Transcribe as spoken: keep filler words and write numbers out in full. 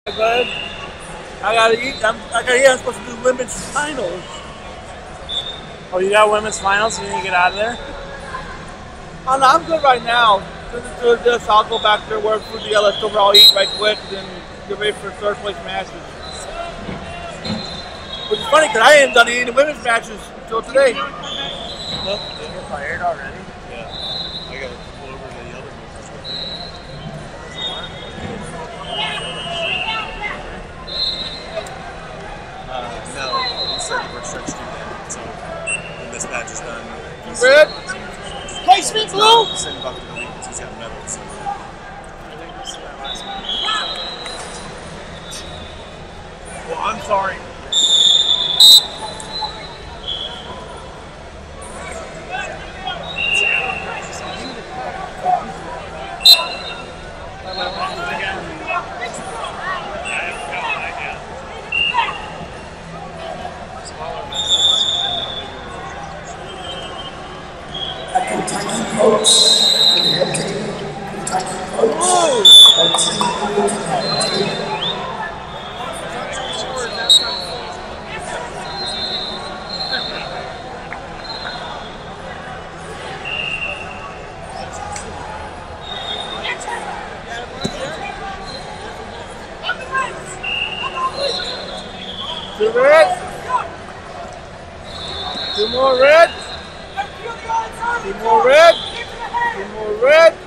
Bud. I gotta eat. I'm, I gotta eat. I'm supposed to do women's finals. Oh, you got women's finals? So you need to get out of there? Oh no, I'm good right now. Since it's doing this, I'll go back there, work food together, let's over, I'll eat right quick, and then get ready for third place matches. Which is funny because I ain't done any women's matches until today. Nope. You're fired already? Yeah. I gotta pull over to the other movers with me. Uh, no, he said we're stretched too thin, so when this match is done, he's Red? Placement blue? send him up to the league because he's got medals. So. Well, I'm sorry. Kentucky coach, Kentucky coach, Two red. Two more red. Two more red. Two more red.